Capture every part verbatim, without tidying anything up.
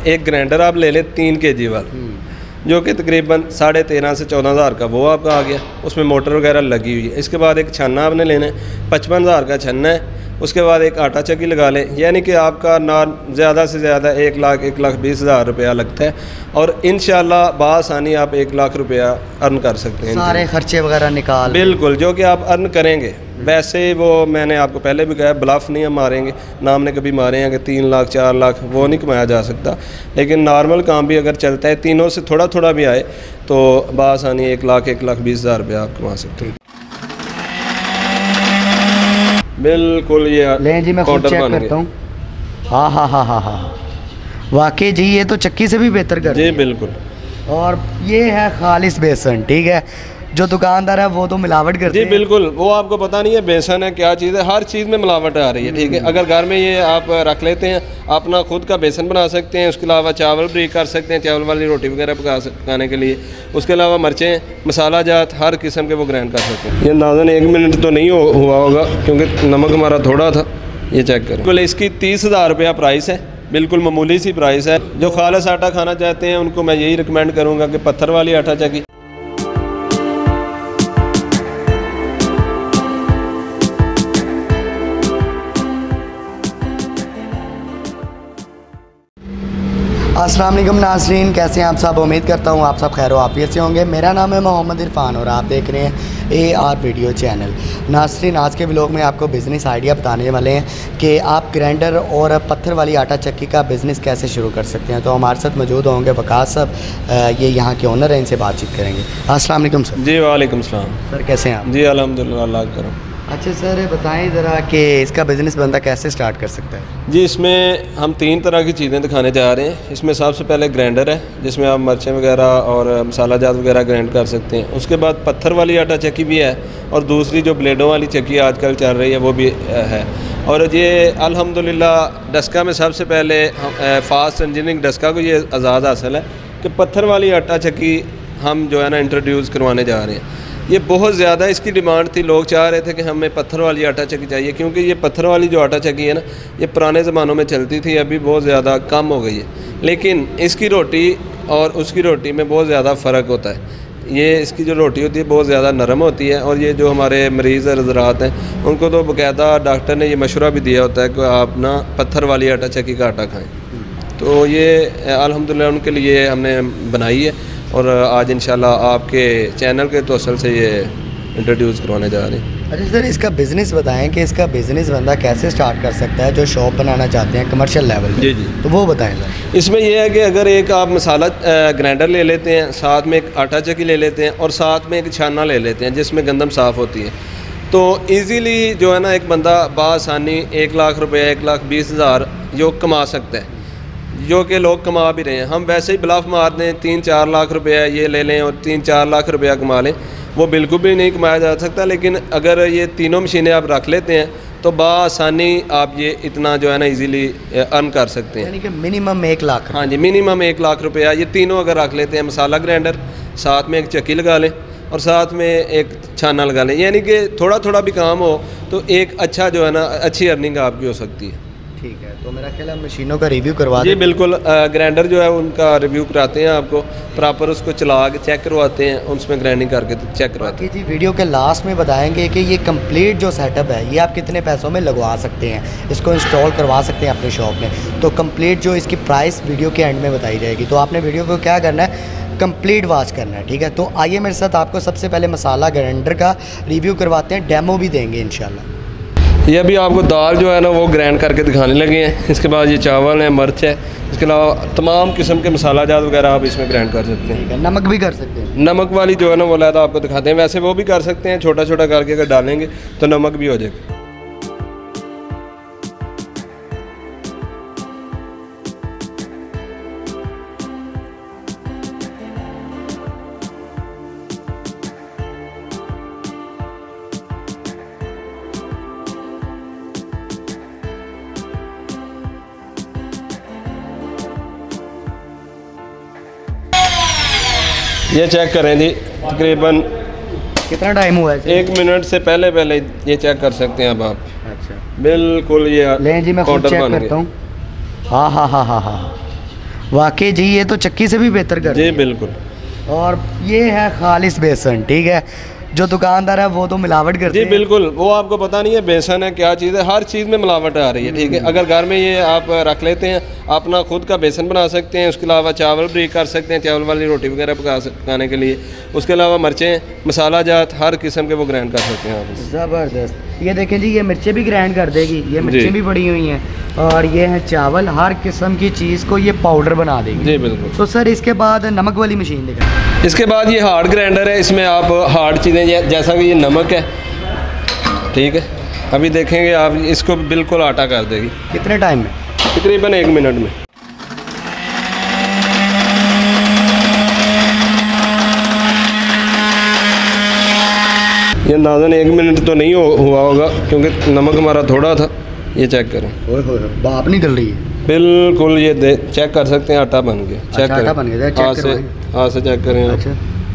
एक ग्राइंडर आप ले लें तीन के जी वाला, जो कि तकरीबन साढ़े तेरह से चौदह हज़ार का वो आपका आ गया, उसमें मोटर वगैरह लगी हुई है। इसके बाद एक छन्ना आपने लेना है, पचपन हज़ार का छन्ना है। उसके बाद एक आटा चक्की लगा लें, यानी कि आपका ना ज़्यादा से ज़्यादा एक लाख एक लाख बीस हज़ार रुपया लगता है, और इंशाल्लाह बासानी आप एक लाख रुपया अर्न कर सकते हैं, सारे खर्चे वगैरह निकाल। बिल्कुल, जो कि आप अर्न करेंगे। वैसे वो मैंने आपको पहले भी कहा, ब्लफ नहीं हम मारेंगे ना, हमने कभी मारे हैं कि तीन लाख चार लाख वो नहीं कमाया जा सकता, लेकिन नॉर्मल काम भी अगर चलता है, तीनों से थोड़ा थोड़ा भी आए तो बासानी एक लाख एक लाख बीस हज़ार रुपया आप कमा सकते हैं। बिल्कुल, ये लें जी, मैं खुद चेक करता हूँ। हाँ हाँ हाँ हाँ हाँ वाकई जी, ये तो चक्की से भी बेहतर कर जी। बिल्कुल, और ये है खालिस बेसन, ठीक है। जो दुकानदार है वो तो मिलावट करते जी हैं। बिल्कुल, वो आपको पता नहीं है बेसन है क्या चीज़ है, हर चीज़ में मिलावट आ रही है, ठीक है। अगर घर में ये आप रख लेते हैं, अपना खुद का बेसन बना सकते हैं, उसके अलावा चावल भी कर सकते हैं, चावल वाली रोटी वगैरह पका पकाने के लिए। उसके अलावा मिर्चें, मसाला जात हर किस्म के वो ग्राइंड कर सकते हैं। ये अंदाज़न एक मिनट तो नहीं हुआ होगा क्योंकि नमक हमारा थोड़ा था। ये चेक करें, बिल्कुल इसकी तीस हज़ार रुपया प्राइस है, बिल्कुल मामूली सी प्राइस है। जो खालिस आटा खाना चाहते हैं उनको मैं यही रिकमेंड करूँगा कि पत्थर वाली आटा चक्की। अस्सलाम वालेकुम नाज़रीन, कैसे हैं आप सब। उम्मीद करता हूँ आप सब खैर आफियत से होंगे। मेरा नाम है मोहम्मद इरफान और आप देख रहे हैं ए आर वीडियो चैनल। नाज़रीन, आज के व्लॉग में आपको बिज़नेस आइडिया बताने वाले हैं कि आप ग्राइंडर और पत्थर वाली आटा चक्की का बिज़नेस कैसे शुरू कर सकते हैं। तो हमारे साथ मौजूद होंगे वकास साहब, ये यहाँ के ओनर हैं, इनसे बातचीत करेंगे। अस्सलाम वालेकुम सर। जी वालेकुम सलाम सर, कैसे हैं आप। जी अल्हम्दुलिल्लाह, अल्लाह करो। अच्छा सर, बताएं ज़रा कि इसका बिज़नेस बंदा कैसे स्टार्ट कर सकता है। जी, इसमें हम तीन तरह की चीज़ें दिखाने जा रहे हैं। इसमें सबसे पहले ग्राइंडर है, जिसमें आप मिर्चें वगैरह और मसाला जात वगैरह ग्राइंड कर सकते हैं। उसके बाद पत्थर वाली आटा चक्की भी है, और दूसरी जो ब्लेडों वाली चक्की आजकल चल रही है वो भी है। और ये अल्हम्दुलिल्लाह डस्का में सबसे पहले फास्ट इंजीनियरिंग डस्का को ये आज़ाद हासिल है कि पत्थर वाली आटा चक्की हम जो है ना इंट्रोड्यूस करवाने जा रहे हैं। ये बहुत ज़्यादा इसकी डिमांड थी, लोग चाह रहे थे कि हमें पत्थर वाली आटा चक्की चाहिए, क्योंकि ये पत्थर वाली जो आटा चक्की है ना, ये पुराने ज़मानों में चलती थी, अभी बहुत ज़्यादा कम हो गई है। लेकिन इसकी रोटी और उसकी रोटी में बहुत ज़्यादा फ़र्क होता है। ये इसकी जो रोटी होती है बहुत ज़्यादा नरम होती है, और ये जो हमारे मरीज़ हज़रात हैं उनको तो बाकायदा डॉक्टर ने ये मशवरा भी दिया होता है कि आप ना पत्थर वाली आटा चक्की का आटा खाएँ। तो ये अल्हम्दुलिल्लाह उनके लिए हमने बनाई है, और आज इंशाल्लाह आपके चैनल के तौसल से ये इंट्रोड्यूस करवाने जा रहे हैं। अच्छा सर, इसका बिज़नेस बताएं कि इसका बिज़नेस बंदा कैसे स्टार्ट कर सकता है, जो शॉप बनाना चाहते हैं कमर्शियल लेवल पे। जी जी, तो वो बताएं सर। इसमें यह है कि अगर एक आप मसाला ग्राइंडर ले लेते हैं, साथ में एक आटा चक्की ले लेते हैं, और साथ में एक छाना ले लेते हैं जिसमें गंदम साफ़ होती है, तो ईज़िली जो है ना एक बंदा बासानी एक लाख रुपये एक लाख बीस हज़ार जो कमा सकता है, जो कि लोग कमा भी रहे हैं। हम वैसे ही ब्लफ मार दें तीन चार लाख रुपया ये ले लें और तीन चार लाख रुपया कमा लें, वो बिल्कुल भी नहीं कमाया जा सकता। लेकिन अगर ये तीनों मशीनें आप रख लेते हैं तो बासानी आप ये इतना जो है ना इजीली अर्न कर सकते हैं, यानी कि मिनिमम एक लाख। हाँ जी, मिनिमम एक लाख रुपया ये तीनों अगर रख लेते हैं, मसाला ग्राइंडर, साथ में एक चक्की लगा लें और साथ में एक छाना लगा लें, यानी कि थोड़ा थोड़ा भी काम हो तो एक अच्छा जो है ना अच्छी अर्निंग आपकी हो सकती है। ठीक है, तो मेरा ख्याल है मशीनों का रिव्यू करवा जी बिल्कुल, ग्राइंडर जो है उनका रिव्यू कराते हैं, आपको प्रॉपर उसको चला के चेक करवाते हैं, उसमें ग्राइंडिंग करके चेक करवाते हैं। जी, वीडियो के लास्ट में बताएंगे कि ये कंप्लीट जो सेटअप है ये आप कितने पैसों में लगवा सकते हैं, इसको इंस्टॉल करवा सकते हैं अपने शॉप में। तो कंप्लीट जो इसकी प्राइस वीडियो के एंड में बताई जाएगी, तो आपने वीडियो को क्या करना है, कंप्लीट वॉच करना है। ठीक है, तो आइए मेरे साथ आपको सबसे पहले मसाला ग्राइंडर का रिव्यू करवाते हैं, डेमो भी देंगे इंशाल्लाह। ये अभी आपको दाल जो है ना वो ग्राइंड करके दिखाने लगे हैं। इसके बाद ये चावल है, मिर्च है, इसके अलावा तमाम किस्म के मसाला जात वगैरह आप इसमें ग्राइंड कर सकते हैं। नमक भी कर सकते हैं, नमक वाली जो है ना वो लादा आपको दिखाते हैं। वैसे वो भी कर सकते हैं, छोटा छोटा करके अगर डालेंगे तो नमक भी हो जाएगा। ये चेक करें जी, तकरीबन कितना टाइम हुआ है? एक मिनट से पहले पहले ये चेक कर सकते हैं अब आप। अच्छा, बिल्कुल ये लें जी, मैं खुद चेक करता हूँ। हाँ हाँ हाँ हाँ हाँ वाकई जी ये तो चक्की से भी बेहतर कर जी बिल्कुल। और ये है खालिस बेसन, ठीक है। जो दुकानदार है वो तो मिलावट करते जी हैं। बिल्कुल, वो आपको पता नहीं है बेसन है क्या चीज़ है, हर चीज़ में मिलावट आ रही है, ठीक है। अगर घर में ये आप रख लेते हैं, अपना खुद का बेसन बना सकते हैं, उसके अलावा चावल भी कर सकते हैं, चावल वाली रोटी वगैरह पका पकाने के लिए। उसके अलावा मिर्चें, मसाला जात हर किस्म के वो ग्राइंड कर सकते हैं आप। ज़बरदस्त। ये देखें जी, ये मिर्चें भी ग्राइंड कर देगी, ये मिर्चें भी पड़ी हुई हैं, और ये है चावल, हर किस्म की चीज़ को ये पाउडर बना देगी। जी बिल्कुल। तो सर इसके बाद नमक वाली मशीन दिखाएं। इसके बाद ये हार्ड ग्राइंडर है, इसमें आप हार्ड चीज़ें जैसा कि ये नमक है, ठीक है, अभी देखेंगे आप, इसको बिल्कुल आटा कर देगी। कितने टाइम में? तकरीबन एक मिनट में। ये नाज़न एक मिनट तो नहीं हो, हुआ होगा क्योंकि नमक हमारा थोड़ा था। ये चेक करें, ओए होए बाप निकल रही है बिल्कुल। ये दे चेक कर सकते हैं, आटा बन गया। चेक अच्छा, आटा बन गया, चेक हाथ से, हाथ से चेक करें। अच्छा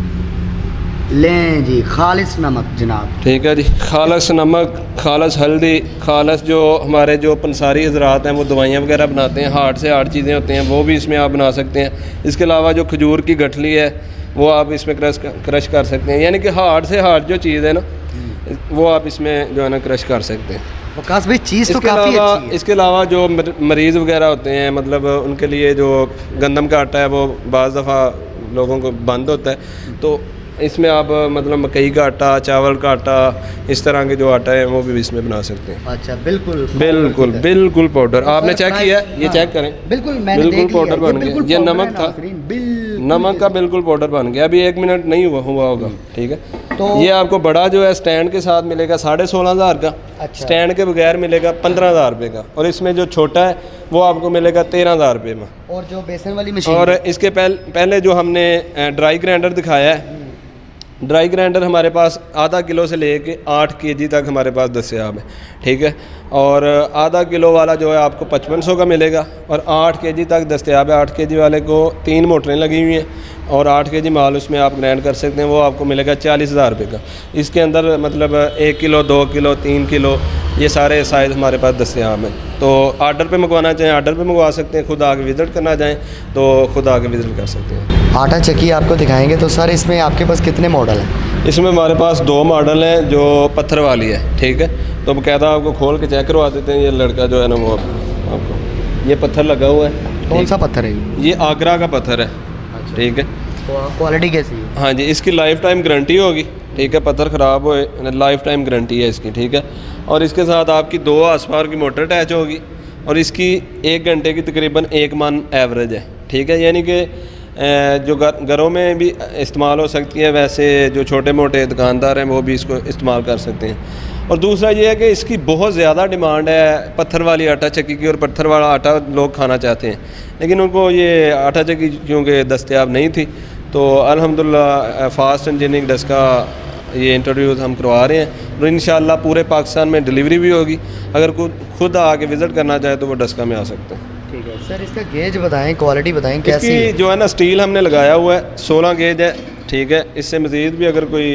लें जी, खालिस नमक जनाब, ठीक है जी। खालस नमक, खालस हल्दी, खालस जो हमारे जो पंसारी हजरात हैं वो दवाइयाँ वगैरह बनाते हैं, हार्ड से हार्ड चीज़ें होती हैं वो भी इसमें आप बना सकते हैं। इसके अलावा जो खजूर की गठली है वो आप इसमें क्रश क्रश कर सकते हैं, यानी कि हार्ड से हार्ड जो चीज़ है ना वो आप इसमें जो है ना क्रश कर सकते हैं। वकास भाई चीज़ तो काफ़ी अच्छी है। इसके अलावा जो मरीज़ वगैरह होते हैं, मतलब उनके लिए जो गंदम का आटा है वो बाज़ दफ़ा लोगों को बंद होता है, तो इसमें आप मतलब मकई का आटा, चावल का आटा, इस तरह के जो आटा है वो भी इसमें बना सकते हैं। अच्छा बिल्कुल बिल्कुल बिल्कुल पाउडर। आपने चेक किया है, ये चेक करें, बिल्कुल मैंने बिल्कुल देख पाउडर लिया, बन ये गया। ये नमक था, नमक का बिल्कुल पाउडर बन गया। अभी एक मिनट नहीं हुआ हुआ होगा, ठीक है। तो ये आपको बड़ा जो है स्टैंड के साथ मिलेगा साढ़े सोलह हज़ार का। अच्छा। स्टैंड के बगैर मिलेगा पंद्रह हज़ार रुपये का, और इसमें जो छोटा है वो आपको मिलेगा तेरह हज़ार रुपये में। और जो बेसन वाली मशीन, और इसके पहले पहले जो हमने ड्राई ग्राइंडर दिखाया है, ड्राई ग्राइंडर हमारे पास आधा किलो से लेके आठ केजी तक हमारे पास दस्तयाब है, ठीक है। और आधा किलो वाला जो है आपको पचपन सौ का मिलेगा, और आठ केजी तक दस्तयाब है। आठ केजी वाले को तीन मोटरें लगी हुई हैं और आठ केजी माल उसमें आप ग्राइंड कर सकते हैं, वो आपको मिलेगा चालीस हज़ार रुपये का। इसके अंदर मतलब एक किलो, दो किलो, तीन किलो, ये सारे साइज़ हमारे पास दस्तयाब हैं। तो आर्डर पे मंगवाना चाहें आर्डर पे मंगवा सकते हैं, खुद आके विज़िट करना चाहें तो खुद आके विज़िट कर सकते हैं। आटा चक्की आपको दिखाएंगे, तो सर इसमें आपके पास कितने मॉडल हैं? इसमें हमारे पास दो मॉडल हैं, जो पत्थर वाली है, ठीक है। तो बाकायदा आपको खोल के चेक करवा देते हैं। ये लड़का जो है ना वो आपको, ये पत्थर लगा हुआ है। कौन सा पत्थर है? ये आगरा का पत्थर है, ठीक है। क्वालिटी कैसी है? हाँ जी, इसकी लाइफ टाइम गारंटी होगी, ठीक है। पत्थर ख़राब होए लाइफ टाइम गारंटी है इसकी, ठीक है। और इसके साथ आपकी दो हार्स पावर की मोटर अटैच होगी, और इसकी एक घंटे की तकरीबन एक मन एवरेज है, ठीक है। यानी कि जो घरों में भी इस्तेमाल हो सकती है, वैसे जो छोटे मोटे दुकानदार हैं वो भी इसको इस्तेमाल कर सकते हैं। और दूसरा ये है कि इसकी बहुत ज़्यादा डिमांड है पत्थर वाली आटा चक्की की, और पत्थर वाला आटा लोग खाना चाहते हैं, लेकिन उनको ये आटा चक्की क्योंकि दस्तयाब नहीं थी, तो अल्हम्दुलिल्लाह फास्ट इंजीनियरिंग डस्ट का ये इंट्रोड्यूस हम करवा रहे हैं, और इंशाल्लाह पूरे पाकिस्तान में डिलीवरी भी होगी। अगर खुद आके विज़िट करना चाहे तो वो डस्का में आ सकते हैं। ठीक है सर, इसका गेज बताएं, क्वालिटी बताएं कैसी है? जो है ना स्टील हमने लगाया हुआ है, सोलह गेज है, ठीक है। इससे मज़ीद भी अगर कोई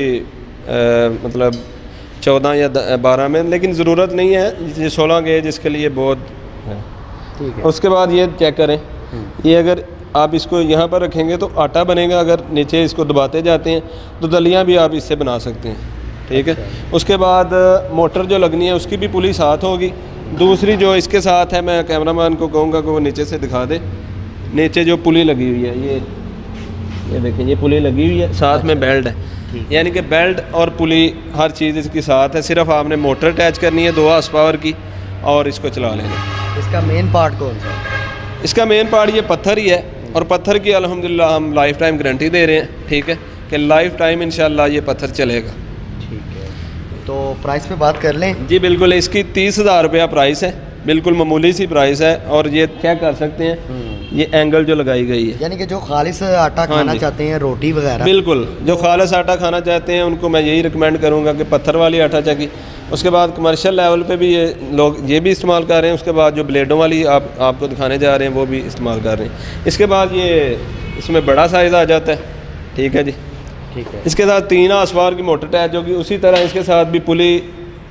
आ, मतलब चौदह या बारह में, लेकिन ज़रूरत नहीं है, ये सोलह गेज इसके लिए बहुत है, ठीक है। उसके बाद ये चेक करें, ये अगर आप इसको यहाँ पर रखेंगे तो आटा बनेगा, अगर नीचे इसको दबाते जाते हैं तो दलियाँ भी आप इससे बना सकते हैं, ठीक है। उसके बाद मोटर जो लगनी है उसकी भी पुली साथ होगी। दूसरी जो इसके साथ है, मैं कैमरामैन को कहूँगा कि वो नीचे से दिखा दे, नीचे जो पुली लगी हुई है, ये ये देखें, ये पुली लगी हुई है, साथ में बेल्ट है, यानी कि बेल्ट और पुली हर चीज़ इसके साथ है। सिर्फ आपने मोटर अटैच करनी है दो हार्स पावर की, और इसको चला लेना। इसका मेन पार्ट कौन सा है? इसका मेन पार्ट ये पत्थर ही है, और पत्थर की अल्हम्दुलिल्लाह हम लाइफ टाइम गारंटी दे रहे हैं, ठीक है, कि लाइफ टाइम इंशाल्लाह ये पत्थर चलेगा। ठीक है, तो प्राइस पे बात कर लें? जी बिल्कुल, इसकी तीस हज़ार रुपया प्राइस है, बिल्कुल मामूली सी प्राइस है। और ये चेक कर सकते हैं, ये एंगल जो लगाई गई है, यानी कि जो खालिस आटा खाना चाहते हैं, रोटी वगैरह, बिल्कुल जो खालिस आटा खाना चाहते हैं उनको मैं यही रिकमेंड करूँगा कि पत्थर वाली आटा चक्की। उसके बाद कमर्शियल लेवल पे भी ये लोग ये भी इस्तेमाल कर रहे हैं। उसके बाद जो ब्लेडों वाली आप आपको दिखाने जा रहे हैं वो भी इस्तेमाल कर रहे हैं। इसके बाद ये इसमें बड़ा साइज़ आ जाता है, ठीक है जी, ठीक है। इसके साथ तीन हार्स पावर की मोटर अटैच होगी, उसी तरह इसके साथ भी पुली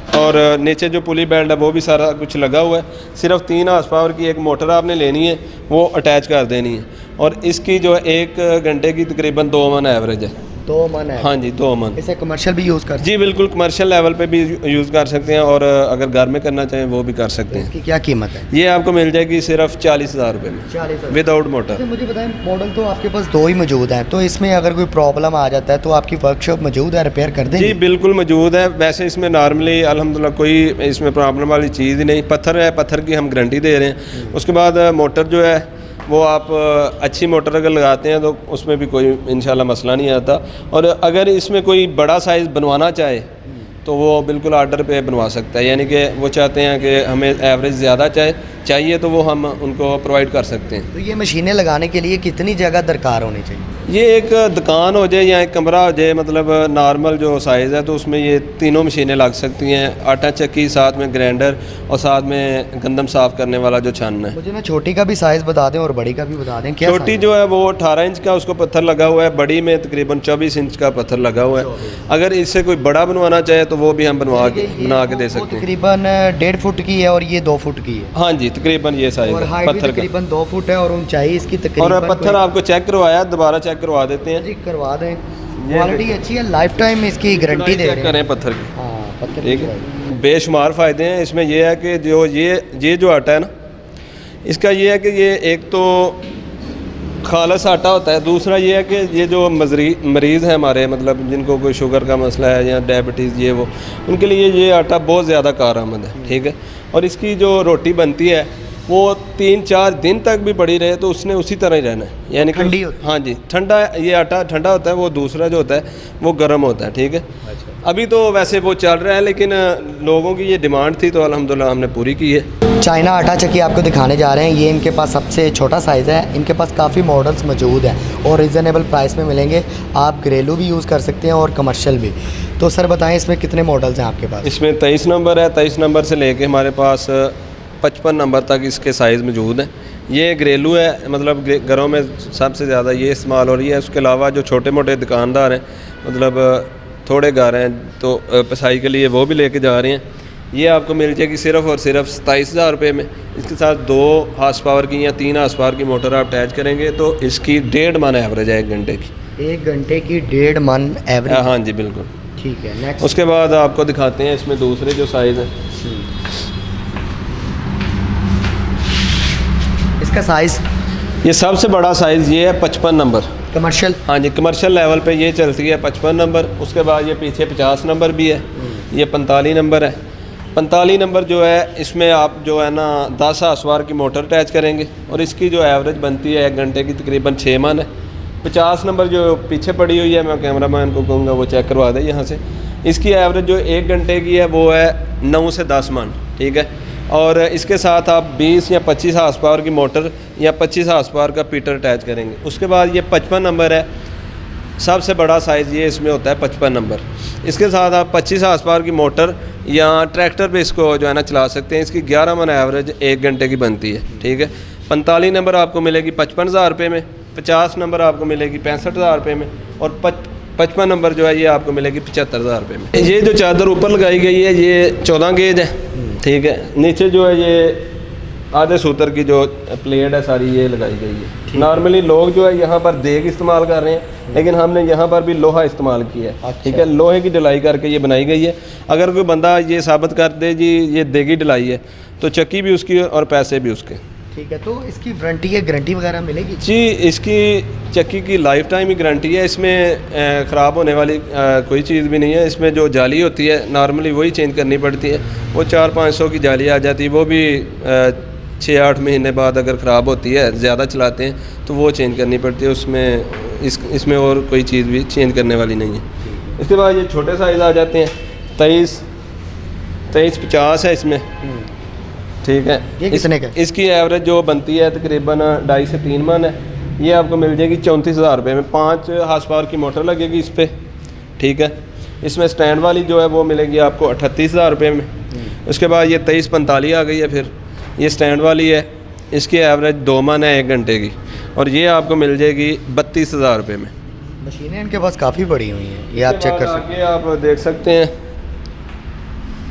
और नीचे जो पुली बेल्ट है वो भी सारा कुछ लगा हुआ है। सिर्फ तीन हार्स पावर की एक मोटर आपने लेनी है, वो अटैच कर देनी है। और इसकी जो है एक घंटे की तकरीबन दो मन एवरेज है। दो मन है? हाँ जी, दो मन। इसे कमर्शियल भी यूज़ कर? जी बिल्कुल, कमर्शियल लेवल पे भी यूज़ कर सकते हैं और अगर घर में करना चाहें वो भी कर सकते हैं। इसकी क्या कीमत है? ये आपको मिल जाएगी सिर्फ चालीस हज़ार रुपये में, चालीस विदाउट मोटर। मुझे बताएं, मॉडल तो आपके पास दो ही मौजूद हैं, तो इसमें अगर कोई प्रॉब्लम आ जाता है तो आपकी वर्कशॉप मौजूद है, रिपेयर कर देंगे? जी बिल्कुल मौजूद है। वैसे इसमें नॉर्मली अल्हम्दुलिल्लाह कोई इसमें प्रॉब्लम वाली चीज़ ही नहीं। पत्थर है, पत्थर की हम गारंटी दे रहे हैं। उसके बाद मोटर जो है वो आप अच्छी मोटर अगर लगाते हैं तो उसमें भी कोई इंशाल्लाह मसला नहीं आता। और अगर इसमें कोई बड़ा साइज़ बनवाना चाहे तो वो बिल्कुल आर्डर पे बनवा सकता है, यानी कि वो चाहते हैं कि हमें एवरेज ज़्यादा चाहे चाहिए तो वो हम उनको प्रोवाइड कर सकते हैं। तो ये मशीनें लगाने के लिए कितनी जगह दरकार होनी चाहिए? ये एक दुकान हो जाए या एक कमरा हो जाए, मतलब नॉर्मल जो साइज़ है, तो उसमें ये तीनों मशीनें लग सकती हैं। आटा चक्की, साथ में ग्राइंडर और साथ में गंदम साफ़ करने वाला जो छान है। मुझे ना छोटी का भी साइज़ बता दें और बड़ी का भी बता दें। क्या छोटी जो है वो अठारह इंच का उसको पत्थर लगा हुआ है, बड़ी में तकरीबन चौबीस इंच का पत्थर लगा हुआ है। अगर इससे कोई बड़ा बनवाना चाहे तो वो भी हम बनवा के बना के दे सकते हैं। तकरीबन डेढ़ फुट की है और ये दो फुट की है? हाँ जी, तकरीबन ये साइज है पत्थर का। तकरीबन दो फुट है और ऊंचाई इसकी तकरीबन। और पत्थर आपको चेक करवाया, दोबारा चेक करवा देते हैं। जी करवा दें, क्वालिटी अच्छी है, लाइफ टाइम इसकी गारंटी दे रहे हैं। करें पत्थर की। हाँ, पत्थर ठीक है। बेशुमार फ़ायदे हैं इसमें। यह है कि जो ये ये जो आटा है ना, इसका ये है कि ये एक तो खालस आटा होता है, दूसरा ये है कि ये जो मजरी मरीज़ हैं हमारे, मतलब जिनको कोई शुगर का मसला है या डायबिटीज़ ये वो, उनके लिए ये आटा बहुत ज़्यादा कारआमद है। ठीक है। और इसकी जो रोटी बनती है वो तीन चार दिन तक भी पड़ी रहे तो उसने उसी तरह ही रहना है, यानी ठंडी। हाँ जी, ठंडा ये आटा ठंडा होता है, वो दूसरा जो होता है वो गर्म होता है। ठीक है। अच्छा। अभी तो वैसे वो चल रहा है, लेकिन लोगों की ये डिमांड थी तो अल्हम्दुलिल्लाह हमने पूरी की है। चाइना आटा चक्की आपको दिखाने जा रहे हैं। ये इनके पास सबसे छोटा साइज़ है। इनके पास काफ़ी मॉडल्स मौजूद हैं और रिजनेबल प्राइस में मिलेंगे। आप घरेलू भी यूज़ कर सकते हैं और कमर्शियल भी। तो सर बताएं, इसमें कितने मॉडल्स हैं आपके पास? इसमें तेईस नंबर है। तेईस नंबर से लेके हमारे पास पचपन नंबर तक इसके साइज़ मौजूद हैं। ये घरेलू है, मतलब घरों में सबसे ज़्यादा ये इस्तेमाल हो रही है। उसके अलावा जो छोटे मोटे दुकानदार हैं, मतलब थोड़े घर हैं तो पिसाई के लिए वो भी लेके जा रहे हैं। ये आपको मिल जाएगी सिर्फ और सिर्फ सताईस हज़ार रुपये में। इसके साथ दो हार्स पावर की या तीन हार्स पावर की मोटर आप अटैच करेंगे तो इसकी डेढ़ मन एवरेज है एक घंटे की। एक घंटे की डेढ़ मन एवरेज? हाँ जी बिल्कुल। ठीक है। नेक्स्ट उसके बाद आपको दिखाते हैं इसमें दूसरे जो साइज़ है। इसका साइज़? ये सबसे बड़ा साइज़ ये है पचपन नंबर कमर्शियल। हाँ जी, कमर्शियल लेवल पे ये चलती है पचपन नंबर। उसके बाद ये पीछे पचास नंबर भी है, ये पैंतालीस नंबर है। पैंतालीस नंबर जो है इसमें आप जो है ना दस हार्सपावर की मोटर अटैच करेंगे और इसकी जो एवरेज बनती है एक घंटे की तकरीबन छः मन है। पचास नंबर जो पीछे पड़ी हुई है, मैं कैमरा मैन को कहूँगा वो चेक करवा दे यहाँ से। इसकी एवरेज जो एक घंटे की है वो है नौ से दस मन। ठीक है। और इसके साथ आप बीस या पच्चीस हार्स पावर की मोटर या पच्चीस हार्स पावर का पीटर अटैच करेंगे। उसके बाद ये पचपन नंबर है, सबसे बड़ा साइज़ ये इसमें होता है पचपन नंबर। इसके साथ आप पच्चीस हार्स पावर की मोटर या ट्रैक्टर पे इसको जो है ना चला सकते हैं। इसकी ग्यारह मन एवरेज एक घंटे की बनती है। ठीक है। पैंतालीस नंबर आपको मिलेगी पचपन हज़ार रुपये में, पचास नंबर आपको मिलेगी पैंसठ हज़ार रुपये में और पच पचपन नंबर जो है ये आपको मिलेगी पचहत्तर हज़ार रुपये में। ये जो चादर ऊपर लगाई गई है ये चौदह गेज है। ठीक है। नीचे जो है ये आधे सूतर की जो प्लेट है सारी ये लगाई गई है। नॉर्मली लोग जो है यहाँ पर देग इस्तेमाल कर रहे हैं, लेकिन हमने यहाँ पर भी लोहा इस्तेमाल किया है। अच्छा। ठीक है। लोहे की ढलाई करके ये बनाई गई है। अगर कोई बंदा ये साबित कर दे जी ये देगी ढलाई है तो चक्की भी उसकी और पैसे भी उसके। ठीक है। तो इसकी वारंटी या गारंटी वगैरह मिलेगी? जी, इसकी चक्की की लाइफ टाइम ही गारंटी है। इसमें ख़राब होने वाली कोई चीज़ भी नहीं है। इसमें जो जाली होती है नॉर्मली वही चेंज करनी पड़ती है। वो चार पाँच सौ की जाली आ जाती है, वो भी छः आठ महीने बाद अगर ख़राब होती है, ज़्यादा चलाते हैं तो वो चेंज करनी पड़ती है। उसमें इस इसमें और कोई चीज़ भी चेंज करने वाली नहीं है। इसके बाद ये छोटे साइज़ आ जाते हैं, तेईस तेईस पचास है इसमें। ठीक है। ये कितने का? इसकी एवरेज जो बनती है तकरीबन ढाई से तीन मन है। ये आपको मिल जाएगी चौंतीस हज़ार रुपये में। पाँच हार्स पावर की मोटर लगेगी इस पर। ठीक है। इसमें स्टैंड वाली जो है वो मिलेगी आपको अट्ठतीस हज़ार रुपये में। उसके बाद ये तेईस पैंतालीस आ गई है, फिर ये स्टैंड वाली है। इसकी एवरेज दो मन है एक घंटे की और ये आपको मिल जाएगी बत्तीस हज़ार रुपये में। मशीनें इनके पास काफ़ी बड़ी हुई हैं, ये आप चेक कर सकते हैं। आप देख सकते हैं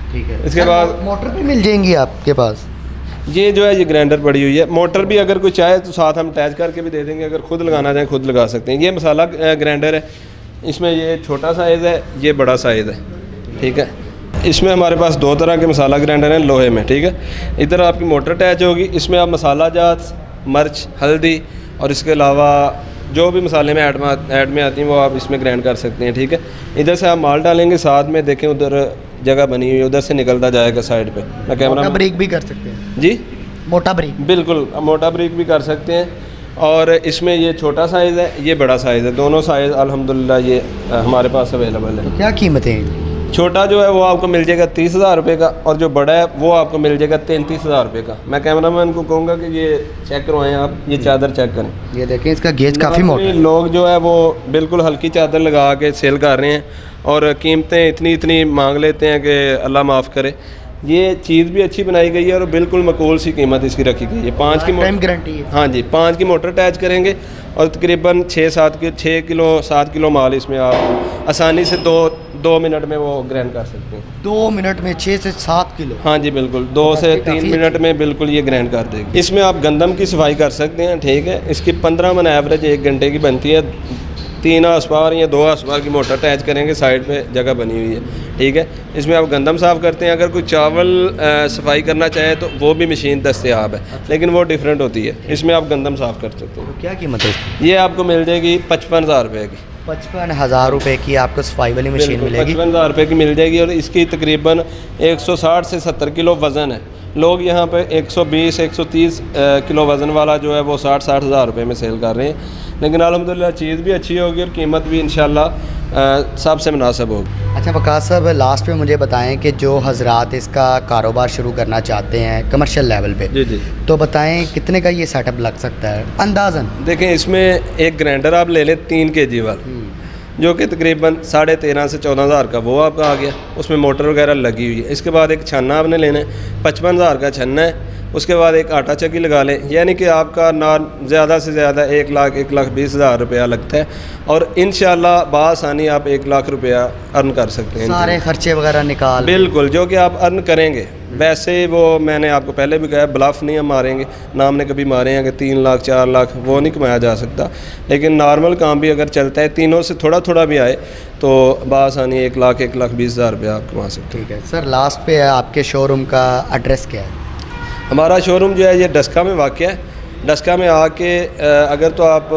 ठीक है। इसके बाद मोटर भी मिल जाएंगी आपके पास? ये जो है ये ग्राइंडर पड़ी हुई है। मोटर भी अगर कोई चाहे तो साथ हम अटैच करके भी दे देंगे, अगर खुद लगाना चाहें खुद लगा सकते हैं। ये मसाला ग्राइंडर है, इसमें ये छोटा साइज़ है, ये बड़ा साइज़ है, ठीक है। इसमें हमारे पास दो तरह के मसाला ग्राइंडर हैं लोहे में, ठीक है। इधर आपकी मोटर अटैच होगी, इसमें आप मसाला जात, मिर्च, हल्दी और इसके अलावा जो भी मसाले में ऐड में ऐड में आती हैं वो आप इसमें ग्राइंड कर सकते हैं, ठीक है। इधर से आप माल डालेंगे, साथ में देखें उधर जगह बनी हुई है, उधर से निकलता जाएगा साइड पे। मैं कैमरा मोटा ब्रेक भी कर सकते हैं जी, मोटा ब्रेक, बिल्कुल मोटा ब्रेक भी कर सकते हैं। और इसमें ये छोटा साइज़ है, ये बड़ा साइज़ है, दोनों साइज़ अल्हम्दुलिल्लाह ये हमारे पास अवेलेबल है। तो क्या कीमतें हैं? छोटा जो है वो आपको मिल जाएगा तीस हज़ार रुपये का, और जो बड़ा है वो आपको मिल जाएगा तैंतीस हज़ार रुपये का। मैं कैमरामैन को कहूँगा कि ये चेक करवाएं, आप ये चादर चेक करें। ये देखें, इसका गेज काफ़ी मोटा है। लोग जो है वो बिल्कुल हल्की चादर लगा के सेल कर रहे हैं और कीमतें इतनी इतनी मांग लेते हैं कि अल्लाह माफ़ करे। ये चीज़ भी अच्छी बनाई गई है और बिल्कुल मकबूल सी कीमत इसकी रखी गई है। पाँच की टाइम गारंटी है। हाँ जी, पाँच की मोटर अटैच करेंगे और तकरीबन छः सात की छः किलो सात किलो माल इसमें आप आसानी से दो दो मिनट में वो ग्राइंड कर सकते हैं। दो मिनट में छः से सात किलो? हाँ जी बिल्कुल, दो से तीन मिनट में बिल्कुल ये ग्राइंड कर देगी। इसमें आप गंदम की सफाई कर सकते हैं, ठीक है। इसकी पंद्रह मन एवरेज एक घंटे की बनती है। तीन आसपार या दो आसपार की मोटर अटैच करेंगे, साइड पे जगह बनी हुई है, ठीक है। इसमें आप गंदम साफ़ करते हैं। अगर कोई चावल सफाई करना चाहे तो वो भी मशीन दस्तयाब है, लेकिन वो डिफरेंट होती है। इसमें आप गंदम साफ़ कर सकते हैं। तो क्या कीमत है? ये आपको मिल जाएगी पचपन हज़ार रुपये की। पचपन हज़ार रुपये की आपको सफाई वाली मशीन मिलेगी। पचपन हज़ार रुपये की मिल जाएगी और इसकी तकरीबन एक सौ साठ से सत्तर किलो वज़न है। लोग यहाँ पे एक सौ बीस एक सौ तीस किलो वज़न वाला जो है वो साठ साठ हज़ार रुपये में सेल कर रहे हैं, लेकिन अल्हम्दुलिल्लाह चीज़ भी अच्छी होगी और कीमत भी इंशाल्लाह सबसे मुनासिब होगी। अच्छा वकास साहब, लास्ट में मुझे बताएं कि जो हजरात इसका कारोबार शुरू करना चाहते हैं कमर्शियल लेवल पे, जी जी, तो बताएं कितने का ये सेटअप लग सकता है अंदाज़न? देखें, इसमें एक ग्राइंडर आप ले लें तीन के जी वाला, जो कि तकरीबन साढ़े तेरह से चौदह हज़ार का, वो आपका आ गया। उसमें मोटर वगैरह लगी हुई है। इसके बाद एक छन्ना आपने लेना है, पचपन हज़ार का छन्ना है। उसके बाद एक आटा चक्की लगा लें, यानी कि आपका ना ज़्यादा से ज़्यादा एक लाख एक लाख बीस हज़ार रुपया लगता है और इंशाल्लाह बासानी आप एक लाख रुपया अर्न कर सकते हैं। सारे खर्चे वगैरह निकाल, बिल्कुल, जो कि आप अर्न करेंगे। वैसे वो मैंने आपको पहले भी कहा, ब्लफ नहीं हम मारेंगे ना, हमने कभी मारे हैं कि तीन लाख चार लाख वो नहीं कमाया जा सकता, लेकिन नॉर्मल काम भी अगर चलता है, तीनों से थोड़ा थोड़ा भी आए तो बासानी एक लाख एक लाख बीस हज़ार रुपया आप कमा सकते हैं। ठीक है सर, लास्ट पे आपके शोरूम का एड्रेस क्या है? हमारा शोरूम जो है ये डस्का में वाक़ है। डस्का में आके अगर तो आप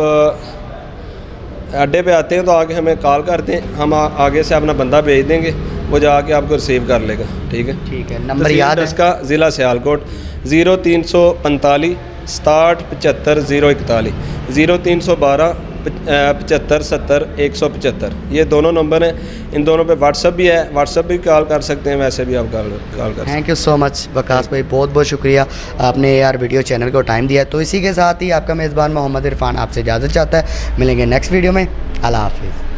अड्डे पे आते हैं तो आके हमें कॉल करते हैं, हम आ, आगे से अपना बंदा भेज देंगे, वो जाके आपको रिसीव कर लेगा, ठीक है। ठीक है, नंबर याद है? डस्का ज़िला सियालकोट, ज़ीरो तीन सौ पैंतालीस सताहठ पचहत्तर ज़ीरो इकतालीस, ज़ीरो तीन सौ बारह पचहत्तर सत्तर एक सौ पचहत्तर, ये दोनों नंबर हैं। इन दोनों पे व्हाट्सअप भी है, व्हाट्सअप भी कॉल कर सकते हैं, वैसे भी आप कॉल कॉल कर। Thank you so much Waqas भाई, बहुत बहुत शुक्रिया आपने यार वीडियो चैनल को टाइम दिया। तो इसी के साथ ही आपका मेज़बान मोहम्मद इरफान आपसे इजाज़त चाहता है। मिलेंगे नेक्स्ट वीडियो में। अल्लाह हाफिज़।